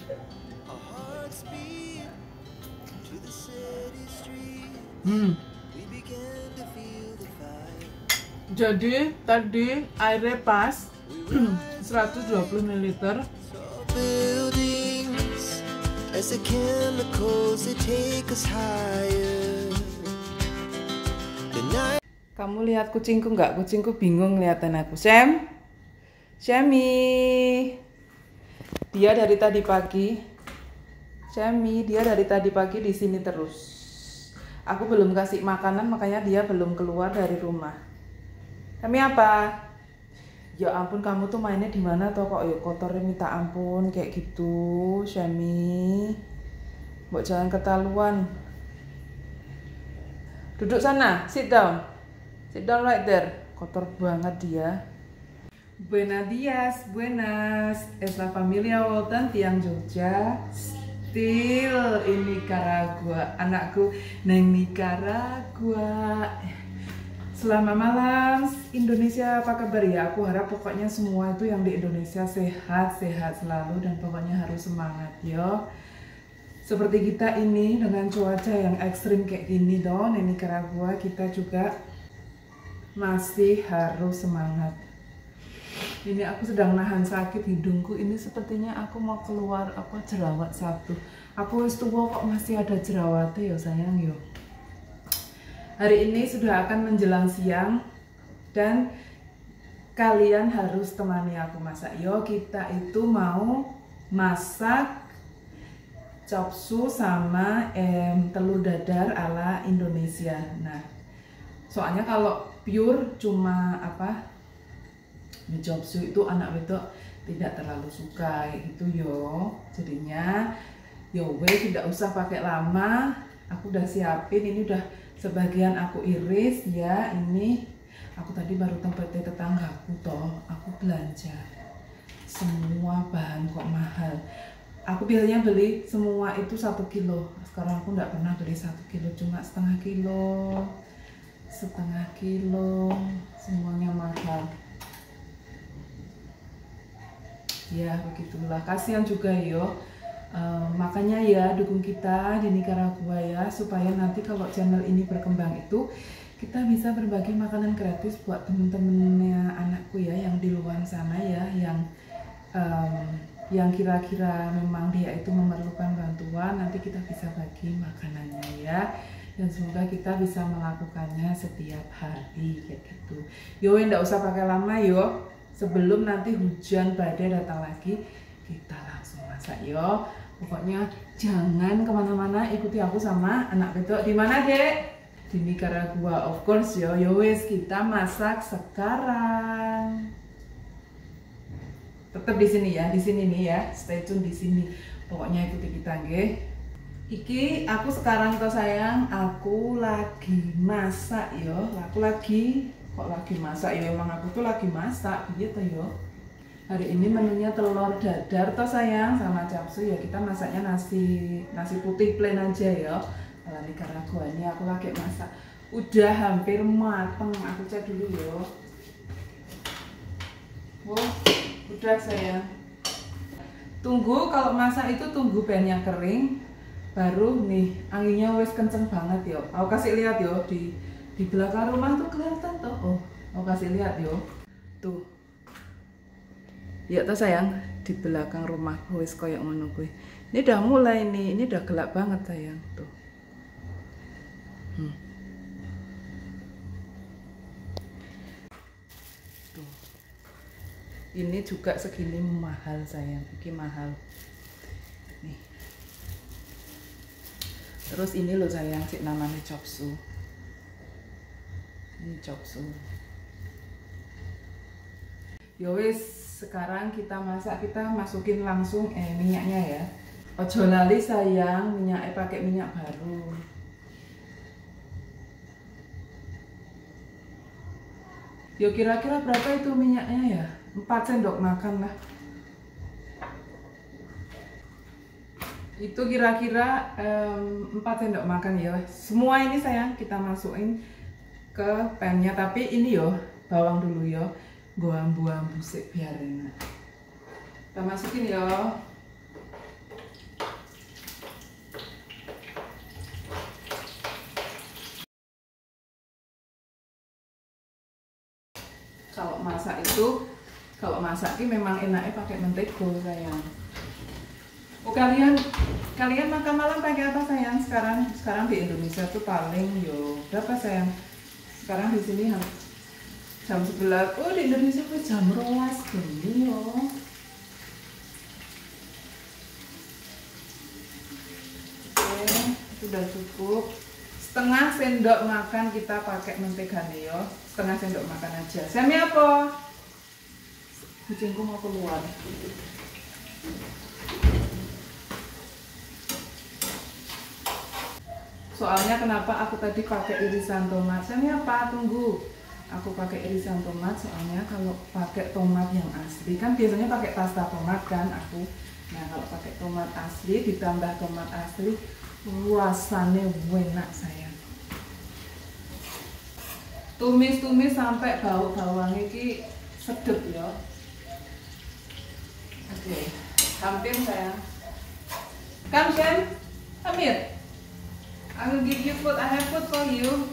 Jadi tadi airnya pas 120 ml. Kamu lihat kucingku nggak? Kucingku bingung ngeliatin aku. Shami, dia dari tadi pagi. Shami, dia dari tadi pagi di sini terus. Aku belum kasih makanan, makanya dia belum keluar dari rumah. Shami apa? Ya ampun, kamu tuh mainnya di mana toh kok yuk kotornya minta ampun kayak gitu, Shami. Mbok jangan ketahuan. Duduk sana, sit down. Sit down right there. Kotor banget dia. Buenos dias, buenas. Es la familia Walton, tiang Jogja. Still in Nicaragua. Anakku neng Nicaragua. Selamat malam Indonesia, apa kabar ya? Aku harap pokoknya semua itu yang di Indonesia sehat-sehat selalu dan pokoknya harus semangat yo. Seperti kita ini dengan cuaca yang ekstrim kayak gini dong, di Nicaragua kita juga masih harus semangat. Ini aku sedang nahan sakit hidungku, ini sepertinya aku mau keluar apa jerawat satu. Aku wis tua kok masih ada jerawatnya ya sayang yo. Hari ini sudah akan menjelang siang dan kalian harus temani aku masak. Yo, kita itu mau masak chopsu sama telur dadar ala Indonesia. Nah, soalnya kalau pure cuma apa chopsu itu anak wedok tidak terlalu suka gitu yo. Jadinya yo tidak usah pakai lama. Aku udah siapin, ini udah sebagian aku iris ya. Ini aku tadi baru tempatnya tetanggaku toh, aku belanja semua bahan kok mahal. Aku biasanya beli semua itu 1 kilo. Sekarang aku nggak pernah beli 1 kilo, cuma setengah kilo, semuanya mahal. Ya begitulah, kasihan juga yo. Makanya ya dukung kita di Nicaragua ya, supaya nanti kalau channel ini berkembang itu kita bisa berbagi makanan gratis buat temen-temennya anakku ya yang di luar sana ya, yang kira-kira memang dia itu memerlukan bantuan, nanti kita bisa bagi makanannya ya. Dan semoga kita bisa melakukannya setiap hari kayak gitu. Yo, nggak usah pakai lama yo. Sebelum nanti hujan badai datang lagi, kita langsung masak yo. Pokoknya jangan kemana-mana, ikuti aku sama anak betok. Di mana dek? Di Nicaragua, of course yo. Yo wes, kita masak sekarang. Tetap di sini ya, di sini nih ya. Stay tune di sini. Pokoknya ikuti kita, nggih. Iki aku sekarang toh sayang, aku lagi masak yo. Aku lagi masak yo. Emang aku tuh lagi masak, gitu yo. Hari ini menunya telur dadar toh sayang sama chopsu ya. Kita masaknya nasi putih plain aja ya. Kalau Nicaragua ini aku lagi masak. Udah hampir mateng. Aku cek dulu yo. Wow, udah sayang. Tunggu kalau masak itu tunggu bannya kering. Baru nih anginnya wes kenceng banget yo. Aku kasih lihat yo di belakang rumah tuh kelihatan toh. Oh, aku kasih lihat yo. Tuh. Ya toh sayang, di belakang rumahku wis koyo ngono kuwi. Ini udah mulai nih, ini udah gelap banget sayang tuh. Tuh. Ini juga segini mahal sayang, ini mahal. Nih. Terus ini loh sayang, sih namanya chopsu. Ini chopsu. Yowes. Sekarang kita masak, kita masukin langsung minyaknya ya. Ojo lali sayang, minyaknya pakai minyak baru. Yo kira-kira berapa itu minyaknya ya? 4 sendok makan lah. Itu kira-kira 4 sendok makan ya. Semua ini sayang kita masukin ke pannya, tapi ini yo bawang dulu yo. Buang-buang busik biar enak. Kita masukin ya. masak itu, kalau masak ini memang enaknya pakai mentego sayang. Oh, kalian makan malam pakai apa sayang? Sekarang di Indonesia tuh paling berapa sayang? Sekarang di sini jam 11. Oh, di Indonesia tuh jam 12 gini yo. Oke, sudah cukup. Setengah sendok makan kita pakai mentega nih yo. Setengah sendok makan aja. Semi apa? Kucingku mau keluar. Soalnya kenapa aku tadi pakai irisan tomat? Ini apa? Tunggu. Aku pakai irisan tomat soalnya kalau pakai tomat yang asli kan biasanya pakai pasta tomat kan aku. Nah, kalau pakai tomat asli ditambah tomat asli rasanya enak sayang. Tumis-tumis sampai bau bawangnya ini sedep ya. Oke, hampir sayang. Come Shem, come here. I will give you food. I have food for you.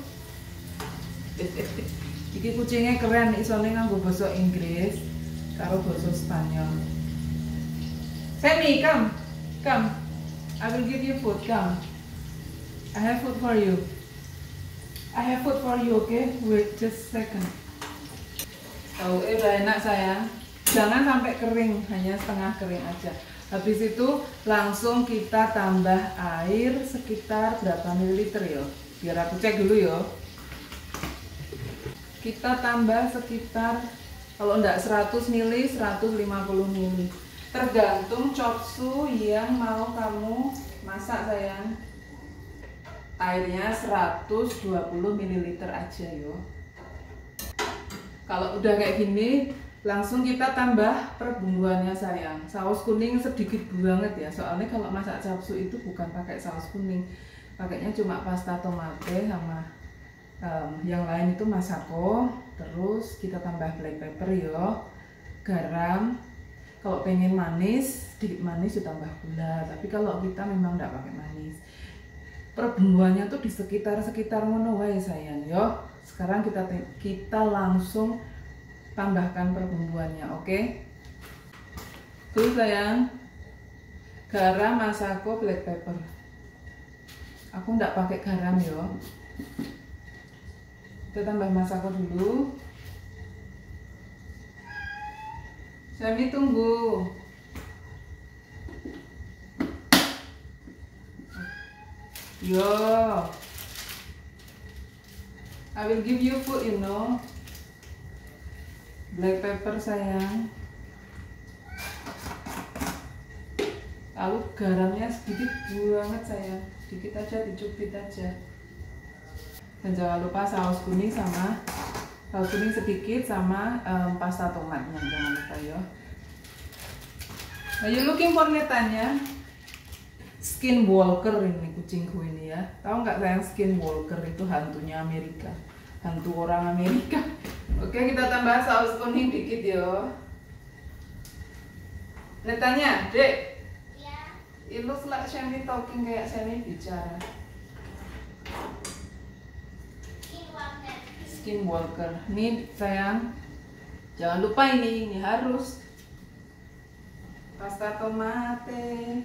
Iki kucingnya keren, isone nganggo basa Inggris karo basa Spanyol. Sammy, come. I will give you food. Come. I have food for you. I have food for you, okay? Wait just a second. Oh, udah enak sayang. Jangan sampai kering, hanya setengah kering aja. Habis itu langsung kita tambah air sekitar berapa mililiter ya? Biar aku cek dulu ya. Kita tambah sekitar kalau enggak 100 ml, 150 ml. Tergantung chopsu yang mau kamu masak sayang. Airnya 120 ml aja yo. Kalau udah kayak gini langsung kita tambah perbumbuannya sayang. Saus kuning sedikit banget ya, soalnya kalau masak chapsu itu bukan pakai saus kuning, pakainya cuma pasta tomate sama yang lain itu masako. Terus kita tambah black pepper ya, garam. Kalau pengen manis, sedikit manis ditambah gula, tapi kalau kita memang tidak pakai manis. Perbumbuannya tuh di sekitar ngono wae sayang yo. Sekarang kita langsung tambahkan perbumbuannya, oke? Tuh sayang, garam, masako, black pepper. Aku nggak pakai garam yo. Kita tambah masako dulu. Semi tunggu. Yo, I will give you food, you know. Black pepper sayang. Lalu garamnya sedikit banget sayang, dikit aja, dicubit aja. Dan jangan lupa saus kuning sedikit sama pasta tomatnya, jangan lupa ya. Are you looking for netanya? Skinwalker ini kucingku ini ya. Tahu nggak sayang, Skinwalker itu hantunya Amerika, hantu orang Amerika. Oke, kita tambah saus kuning dikit yo. Netanya, Dek. Ya. It looks like Shani talking, kayak Shani bicara. Skinwalker. Nih sayang, jangan lupa ini harus pasta tomate.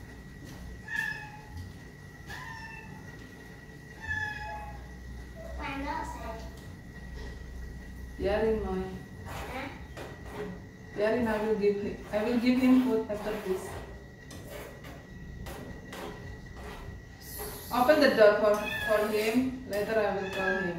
Biarin Moy. Biarin, I will give him food after this. Open the door for him. Later I will call him.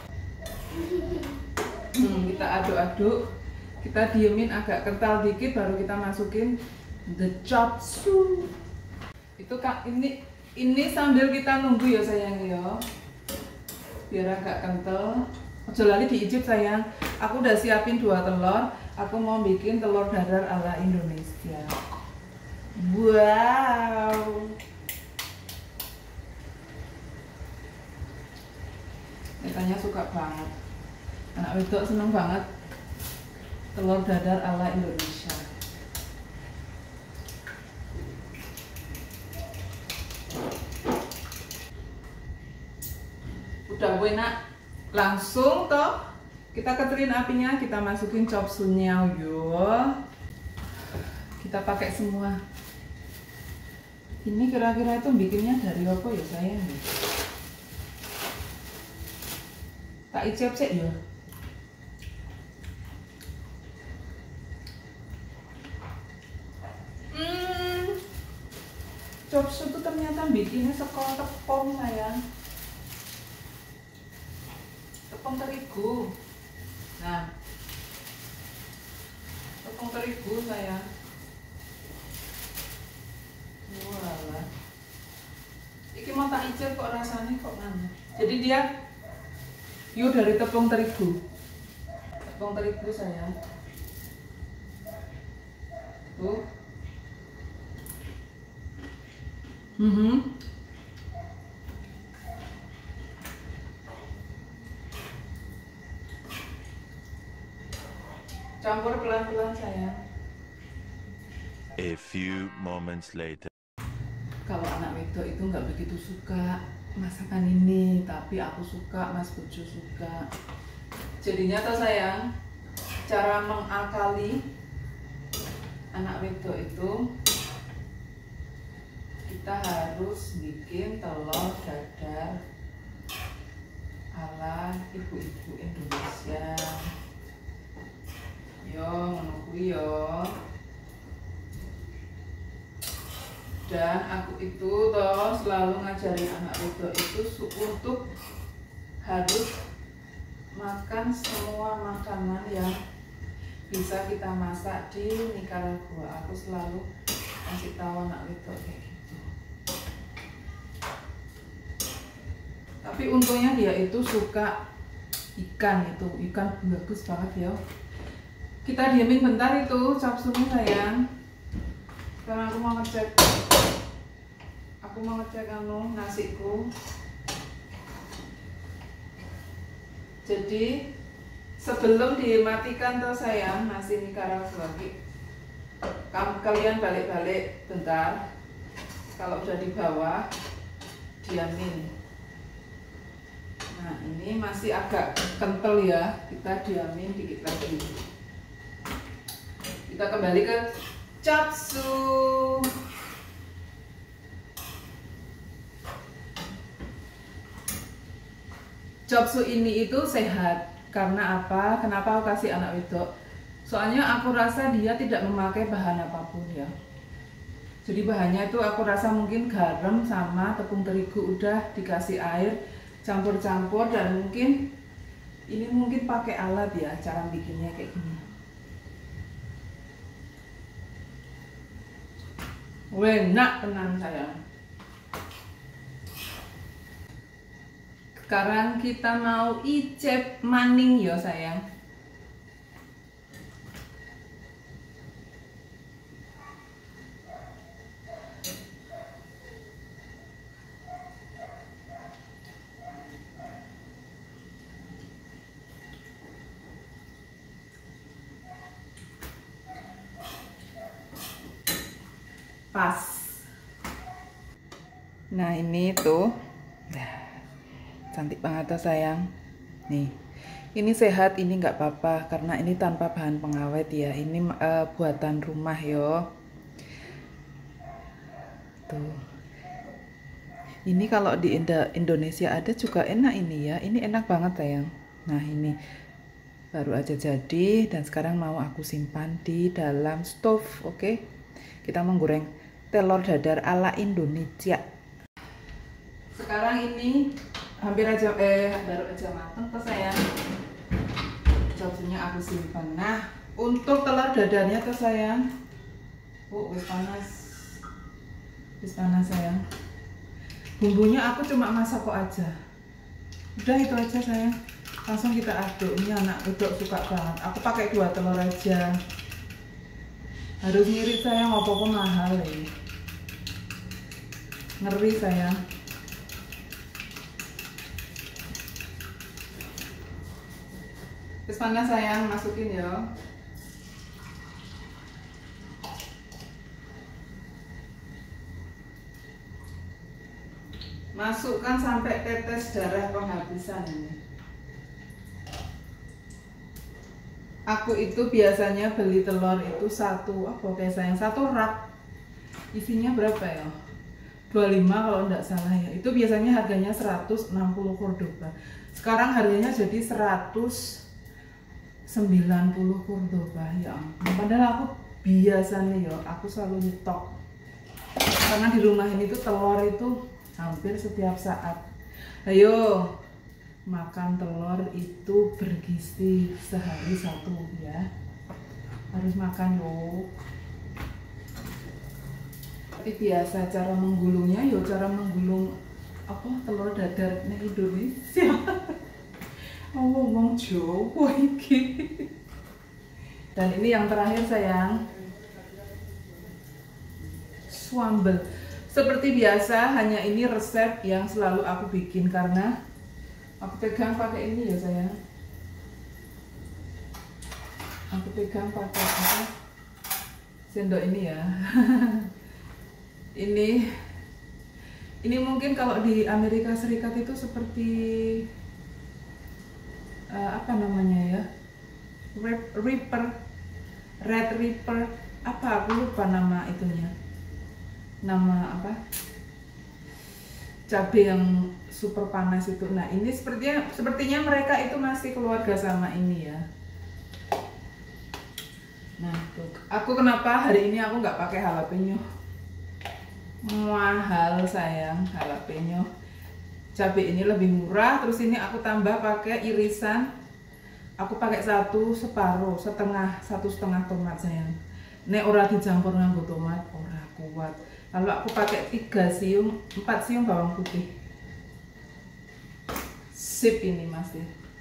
Kita aduk-aduk. Kita diemin agak kental dikit, baru kita masukin the chopsu. Itu ini sambil kita nunggu ya sayang ya. Biar agak kental. Ojo lali diicip sayang. Aku udah siapin 2 telur. Aku mau bikin telur dadar ala Indonesia. Wow. Netanya suka banget. Anak wedok seneng banget telur dadar ala Indonesia. Udah enak. Langsung toh Kita kecilin apinya, kita masukin chop suey-nya yo. Kita pakai semua. Ini kira-kira itu bikinnya dari apa ya sayang? Tak icip sih ya. Chop suey itu ternyata bikinnya sekolah tepung sayang. Tepung terigu. Nah, tepung terigu sayang. Walah. Iki mau tak icip kok rasanya kok mana? Jadi dia dari tepung terigu. Tepung terigu sayang. Tuh. Campur pelan-pelan sayang. A few moments later. Kalau anak wedok itu nggak begitu suka masakan ini, tapi aku suka, Mas Bojo suka. Jadinya tuh sayang, cara mengakali anak wedok itu kita harus bikin telur dadar ala ibu-ibu Indonesia. Yo, menunggu yo. Dan aku itu toh selalu ngajarin anak wedok itu untuk harus makan semua makanan yang bisa kita masak di Nicaragua. Aku selalu kasih tahu anak wedok kayak gitu. Tapi untungnya dia itu suka ikan, itu ikan bagus banget ya. Kita diamin bentar itu chop suey sayang. Karena aku mau ngecek nasiku. Jadi sebelum dimatikan tuh sayang nasi Nicaragua, kalian balik-balik bentar. Kalau udah di bawah diamin. Nah ini masih agak kental ya, kita diamin dikit lagi. Kita kembali ke chop suey. Chop suey ini itu sehat. Karena apa? Kenapa aku kasih anak wedok? Soalnya aku rasa dia tidak memakai bahan apapun ya. Jadi bahannya itu aku rasa mungkin garam sama tepung terigu udah dikasih air, campur-campur, dan mungkin ini mungkin pakai alat ya cara bikinnya kayak gini. Enak tenan sayang. Sekarang kita mau icip maning ya sayang. Pas. Nah ini tuh cantik banget tuh sayang. Nih ini sehat, ini nggak apa-apa karena ini tanpa bahan pengawet ya. Ini buatan rumah yo. Tuh ini kalau di Indonesia ada juga enak ini ya. Ini enak banget sayang. Nah ini baru aja jadi dan sekarang mau aku simpan di dalam stove. Oke, kita menggoreng telur dadar ala Indonesia. Sekarang ini hampir aja baru aja mateng tuh sayang. Chop suey-nya aku simpan. Nah, untuk telur dadarnya tuh sayang. Wis panas. Wis panas sayang. Bumbunya aku cuma masak kok aja. Udah itu aja sayang. Langsung kita aduk. Ini anak wedok suka banget. Aku pakai 2 telur aja. Harus ngirit sayang, apa-apa mahal ya. Ngeri sayang. Terus panas sayang, masukin ya. Masukkan sampai tetes darah penghabisan ini. Aku itu biasanya beli telur itu satu, apa kayak sayang, satu rak. Isinya berapa ya? 25 kalau enggak salah ya. Itu biasanya harganya 160 Cordoba. Sekarang harganya jadi 190 Cordoba. Ya ampun. Padahal aku biasanya ya, aku selalu nyetok. Karena di rumah ini tuh telur itu hampir setiap saat. Ayo makan telur itu bergizi, sehari satu ya. Harus makan loh. Tapi biasa cara menggulungnya yo cara menggulung apa telur dadar ning Indonesia. Ngomong Jawa iki. Dan ini yang terakhir sayang. Swambel. Seperti biasa, hanya ini resep yang selalu aku bikin karena aku pegang pakai ini ya sayang. Aku pegang pakai apa? Sendok ini ya. Ini mungkin kalau di Amerika Serikat itu seperti apa namanya ya? Red Reaper, apa aku lupa nama itunya. Nama apa? Cabai yang super panas itu. Nah, ini sepertinya mereka itu masih keluarga sama ini ya. Nah, tuh. Aku kenapa hari ini aku nggak pakai jalapeno? Mahal sayang jalapeno. Cabai ini lebih murah. Terus ini aku tambah pakai irisan. Aku pakai satu setengah tomat sayang. Nek ora dicampur nganggo tomat ora kuat. Lalu aku pakai 4 siung bawang putih. Sip ini masih.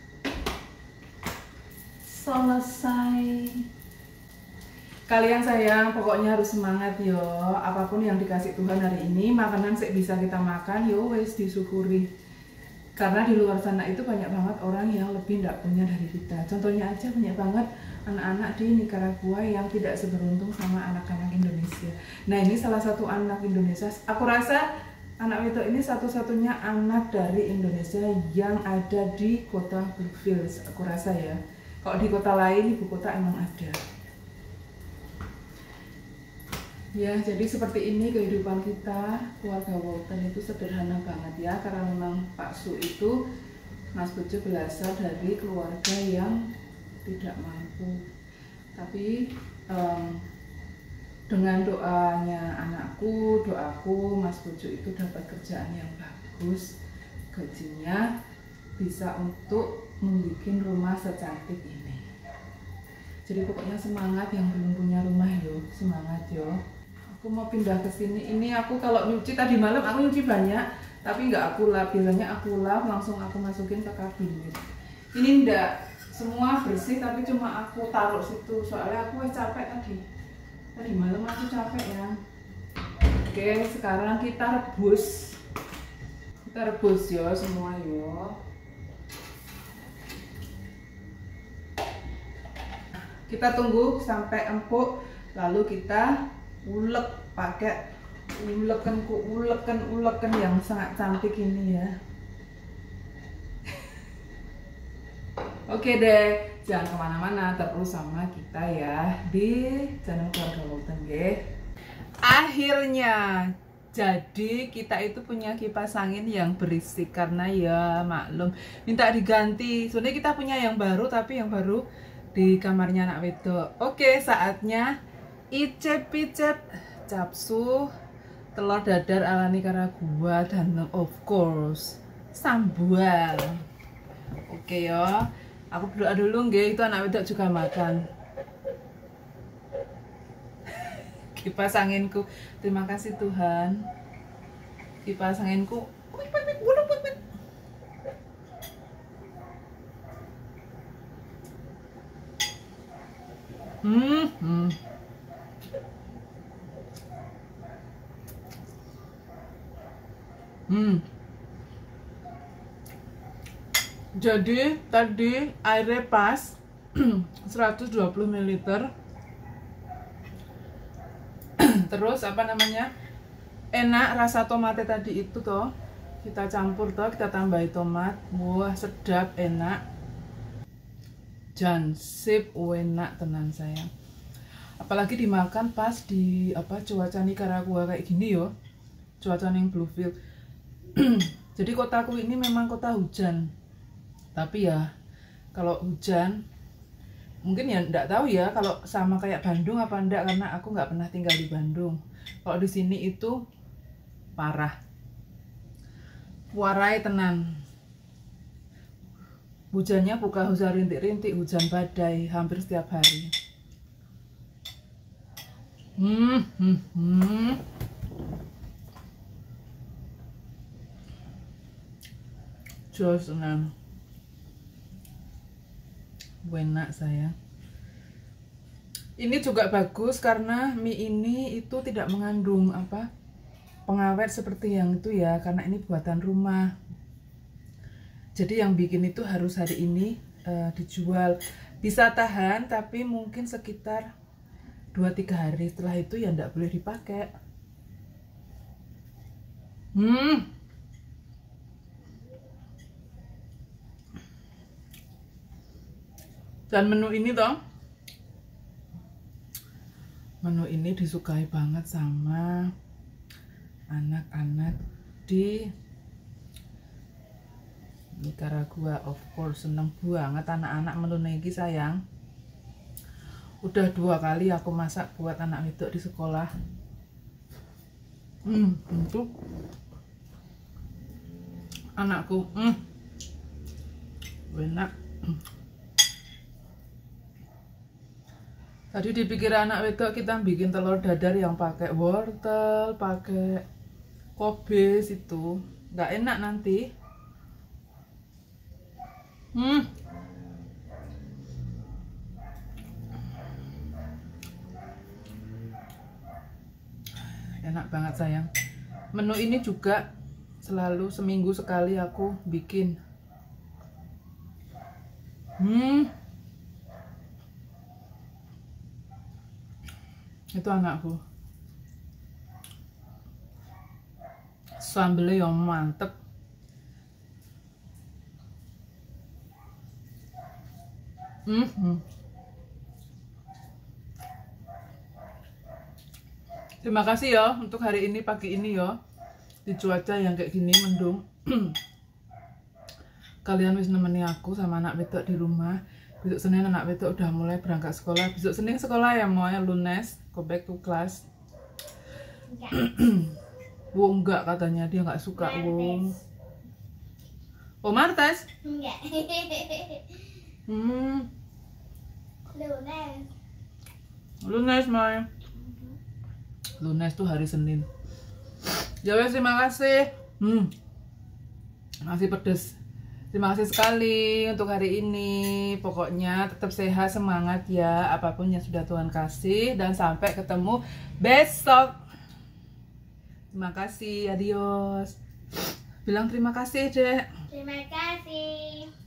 Selesai. Kalian sayang, pokoknya harus semangat yo. Apapun yang dikasih Tuhan hari ini, makanan sih bisa kita makan yo wes disyukuri. Karena di luar sana itu banyak banget orang yang lebih tidak punya dari kita. Contohnya aja banyak banget anak-anak di Nicaragua yang tidak seberuntung sama anak-anak Indonesia. Nah ini salah satu anak Indonesia. Aku rasa anak itu ini satu-satunya anak dari Indonesia yang ada di kota Brookfield. Aku rasa ya. Kalau di kota lain, ibu kota emang ada. Ya, jadi seperti ini kehidupan kita, keluarga Walton itu sederhana banget ya, karena memang Pak Su itu, Mas Pujo berasal dari keluarga yang tidak mampu. Tapi dengan doanya anakku, doaku, Mas Pujo itu dapat kerjaan yang bagus, gajinya bisa untuk membuat rumah secantik ini. Jadi pokoknya semangat yang belum punya rumah yo, semangat yo. Aku mau pindah ke sini. Ini aku kalau nyuci tadi malam aku nyuci banyak, tapi nggak aku lap. Biasanya aku lap langsung aku masukin ke kabinet. Ini enggak semua bersih, tapi cuma aku taruh situ. Soalnya aku capek tadi. Tadi malam aku capek ya. Oke, sekarang kita rebus. Kita rebus yo semua yo. Kita tunggu sampai empuk, lalu kita ulek pakai ulekan yang sangat cantik ini ya. Oke deh, jangan kemana-mana, terus sama kita ya di channel Keluarga Walton ya. Akhirnya jadi kita itu punya kipas angin yang berisik karena ya maklum minta diganti. Sebenarnya kita punya yang baru, tapi yang baru di kamarnya anak wedok. Oke, saatnya icep-icep capsu telur dadar ala Nicaragua dan of course sambal. Oke ya, aku berdoa dulu nggih, itu anak wedok juga makan. Kipas anginku, terima kasih Tuhan. Kipas anginku Jadi tadi airnya pas 120 ml. Terus apa namanya? Enak rasa tomatnya tadi itu toh. Kita campur toh, kita tambahin tomat. Wah, sedap, enak. hujan, sip, enak tenan sayang. Apalagi dimakan pas di cuaca Nicaragua kayak gini yo, cuaca yang Bluefield. Jadi kotaku ini memang kota hujan, tapi ya kalau hujan mungkin ya enggak tahu ya kalau sama kayak Bandung apa enggak, karena aku nggak pernah tinggal di Bandung. Kalau di sini itu parah, warai tenan. Hujannya bukan hujan rintik-rintik, hujan badai hampir setiap hari. Jos tenan. Enak sayang. Ini juga bagus karena mie ini itu tidak mengandung pengawet seperti yang itu ya, karena ini buatan rumah. Jadi yang bikin itu harus hari ini dijual. Bisa tahan tapi mungkin sekitar 2-3 hari, setelah itu ya enggak boleh dipakai. Dan menu ini disukai banget sama anak-anak di Nicaragua, of course. Seneng banget anak-anak menu ini sayang. Udah 2 kali aku masak buat anak wedok di sekolah. Untuk anakku, enak. Tadi dipikir anak wedok kita bikin telur dadar yang pakai wortel, pakai kobis, itu nggak enak nanti. Enak banget sayang. Menu ini juga selalu seminggu sekali aku bikin. Itu anakku. Sambelnya yang mantep. Terima kasih ya untuk hari ini, pagi ini ya, di cuaca yang kayak gini mendung. Kalian wis nemeni aku sama anak wedok di rumah. Besok Senin anak wedok udah mulai berangkat sekolah. Besok Senin sekolah ya, mau lunes, go back to class. Wong enggak, katanya dia nggak suka Wong. Oh, Martes? Enggak. Lunes Mai. Lunes tuh hari Senin. Ya wes, terima kasih. Masih pedes. Terima kasih sekali untuk hari ini. Pokoknya tetap sehat, semangat ya, apapun yang sudah Tuhan kasih, dan sampai ketemu besok. Terima kasih, adios. Bilang terima kasih, Dek. Terima kasih.